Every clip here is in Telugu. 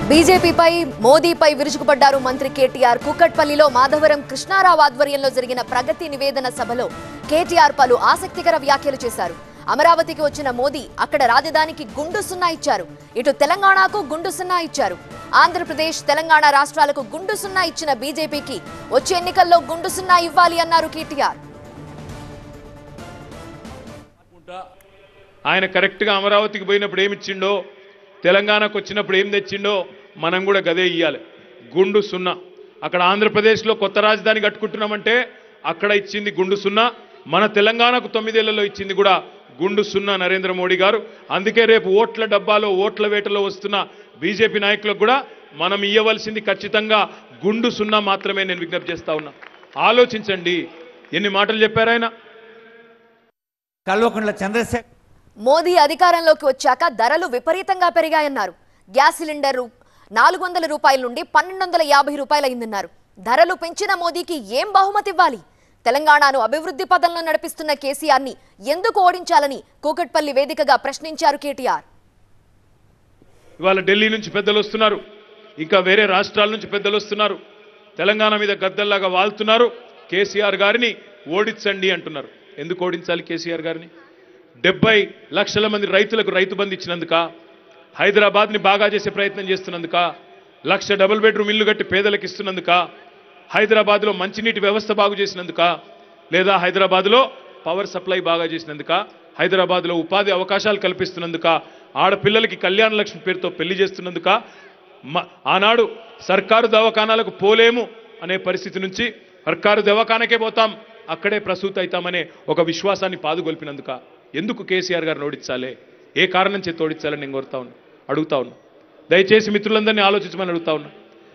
బీజేపీపై మోదీపై విరుచుకుపడ్డారు మంత్రి కేటీఆర్. కుక్కట్పల్లిలో మాధవరం కృష్ణారావు ఆధ్వర్యంలో జరిగిన ప్రగతి నివేదన సభలో కేటీఆర్ పలు ఆసక్తికర వ్యాఖ్యలు చేశారు. అమరావతికి వచ్చిన మోదీ అక్కడ రాజధానికి గుండు సున్నా ఇచ్చారు. ఇటు తెలంగాణకు గుండు సున్నా ఇచ్చారు. ఆంధ్రప్రదేశ్ తెలంగాణ రాష్ట్రాలకు గుండు సున్నా ఇచ్చిన బీజేపీకి వచ్చే ఎన్నికల్లో గుండు సున్నా ఇవ్వాలి అన్నారు కేటీఆర్. ఆయన కరెక్ట్ గా అమరావతికి పోయినప్పుడు ఏమి ఇచ్చిండో, తెలంగాణకు వచ్చినప్పుడు ఏం తెచ్చిండో మనం కూడా గదే ఇయ్యాలి. గుండు సున్నా. అక్కడ ఆంధ్రప్రదేశ్లో కొత్త రాజధాని కట్టుకుంటున్నామంటే అక్కడ ఇచ్చింది గుండు సున్నా. మన తెలంగాణకు 9 ఏళ్లలో ఇచ్చింది కూడా గుండు సున్నా నరేంద్ర మోడీ గారు. అందుకే రేపు ఓట్ల డబ్బాలో ఓట్ల వేటలో వస్తున్న బీజేపీ నాయకులకు కూడా మనం ఇవ్వవలసింది ఖచ్చితంగా గుండు సున్నా మాత్రమే. నేను విజ్ఞప్తి చేస్తా ఉన్నా. ఆలోచించండి, ఎన్ని మాటలు చెప్పారు ఆయన. కల్వకుంట్ల చంద్రశేఖర్ మోదీ అధికారంలోకి వచ్చాక ధరలు విపరీతంగా పెరిగాయన్నారు. గ్యాస్ సిలిండర్ 400 రూపాయల నుండి 1250 రూపాయలైందన్నారు. ధరలు పెంచిన మోదీకి ఏం బహుమతి ఇవ్వాలి? తెలంగాణను అభివృద్ధి పదంలో నడిపిస్తున్న కేసీఆర్ ని ఎందుకు ఓడించాలని కూకట్పల్లి వేదికగా ప్రశ్నించారు కేటీఆర్. ఇవాళ ఢిల్లీ నుంచి పెద్దలు వస్తున్నారు, ఇంకా వేరే రాష్ట్రాల నుంచి పెద్దలు వస్తున్నారు. తెలంగాణ మీద గద్దల్లాగా వాళ్తున్నారు. కేసీఆర్ గారిని ఓడించండి అంటున్నారు. ఎందుకు ఓడించాలి కేసీఆర్ గారిని? 70 లక్షల మంది రైతులకు రైతు బంధు ఇచ్చినందుక, హైదరాబాద్ని బాగా చేసే ప్రయత్నం చేస్తున్నందుక, 1,00,000 డబుల్ బెడ్రూమ్ ఇల్లు కట్టి పేదలకు ఇస్తున్నందుక, హైదరాబాద్లో మంచినీటి వ్యవస్థ బాగు చేసినందుక, లేదా హైదరాబాద్లో పవర్ సప్లై బాగా చేసినందుక, హైదరాబాద్లో ఉపాధి అవకాశాలు కల్పిస్తున్నందుక, ఆడపిల్లలకి కళ్యాణ లక్ష్మి పేరుతో పెళ్లి చేస్తున్నందుక, ఆనాడు సర్కారు దవాఖానాలకు పోలేము అనే పరిస్థితి నుంచి సర్కారు దవాఖానకే పోతాం, అక్కడే ప్రసూతి అవుతామనే ఒక విశ్వాసాన్ని పాదుగొల్పినందుక ఎందుకు కేసీఆర్ గారిని ఓడించాలి? ఏ కారణం చేతి ఓడించాలని నేను అడుగుతా ఉన్నా. దయచేసి మిత్రులందరినీ ఆలోచించమని అడుగుతా ఉన్నా.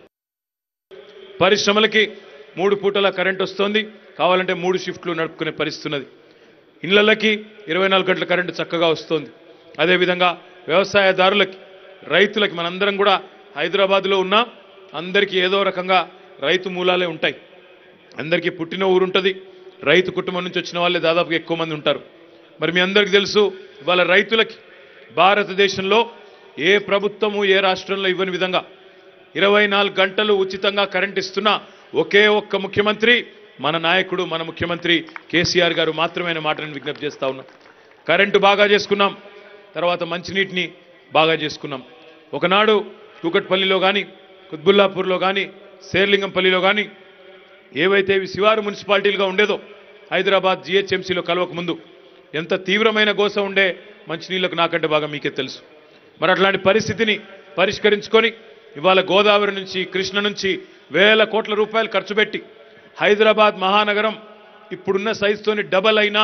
పరిశ్రమలకి 3 పూటల కరెంట్ వస్తోంది, కావాలంటే 3 షిఫ్ట్లు నడుపుకునే పరిస్థితి ఉన్నది. ఇళ్లకి 24 గంటల కరెంటు చక్కగా వస్తోంది. అదేవిధంగా వ్యవసాయదారులకి, రైతులకి, మనందరం కూడా హైదరాబాద్లో ఉన్న అందరికీ ఏదో రకంగా రైతు మూలాలే ఉంటాయి. అందరికీ పుట్టిన ఊరుంటుంది. రైతు కుటుంబం నుంచి వచ్చిన వాళ్ళే దాదాపుగా ఎక్కువ మంది ఉంటారు. మరి మీ అందరికీ తెలుసు, ఇవాళ రైతులకి భారతదేశంలో ఏ ప్రభుత్వము ఏ రాష్ట్రంలో ఇవ్వని విధంగా 24 గంటలు ఉచితంగా కరెంట్ ఇస్తున్న ఒకే ఒక్క ముఖ్యమంత్రి మన నాయకుడు, మన ముఖ్యమంత్రి కేసీఆర్ గారు మాత్రమే మాటను విజ్ఞప్తి చేస్తా ఉన్నాం. కరెంటు బాగా చేసుకున్నాం, తర్వాత మంచినీటిని బాగా చేసుకున్నాం. ఒకనాడు కూకట్పల్లిలో కానీ, కుత్బుల్లాపూర్లో కానీ, శేర్లింగంపల్లిలో కానీ ఏవైతే ఇవి శివారు మున్సిపాలిటీలుగా ఉండేదో, హైదరాబాద్ జిహెచ్ఎంసీలో కలవక ముందు ఎంత తీవ్రమైన గోస ఉండే మంచినీళ్లకు నాకంటే బాగా మీకే తెలుసు. మరి అట్లాంటి పరిస్థితిని పరిష్కరించుకొని ఇవాళ గోదావరి నుంచి, కృష్ణ నుంచి వేల కోట్ల రూపాయలు ఖర్చు పెట్టి హైదరాబాద్ మహానగరం ఇప్పుడున్న సైజుతోని డబల్ అయినా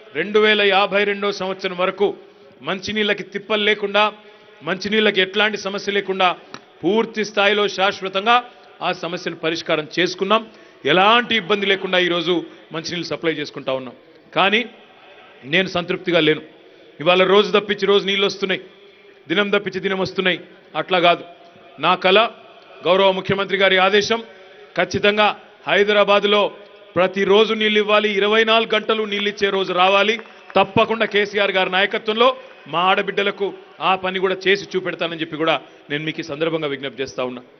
2052 సంవత్సరం వరకు మంచినీళ్ళకి తిప్పలు లేకుండా, మంచినీళ్ళకి ఎట్లాంటి సమస్య లేకుండా పూర్తి స్థాయిలో శాశ్వతంగా ఆ సమస్యను పరిష్కారం చేసుకున్నాం. ఎలాంటి ఇబ్బంది లేకుండా ఈరోజు మంచినీళ్ళు సప్లై చేసుకుంటా ఉన్నాం. కానీ నేను సంతృప్తిగా లేను. ఇవాళ రోజు తప్పించి రోజు నీళ్ళు వస్తున్నాయి, దినం తప్పించి దినం వస్తున్నాయి. అట్లా కాదు. నా కల, గౌరవ ముఖ్యమంత్రి గారి ఆదేశం, ఖచ్చితంగా హైదరాబాద్లో ప్రతిరోజు నీళ్ళు ఇవ్వాలి, 24 గంటలు నీళ్ళు ఇచ్చే రోజు రావాలి. తప్పకుండా కేసీఆర్ గారి నాయకత్వంలో మా ఆడబిడ్డలకు ఆ పని కూడా చేసి చూపెడతానని చెప్పి కూడా నేను మీకు ఈ సందర్భంగా విజ్ఞప్తి చేస్తా ఉన్నా.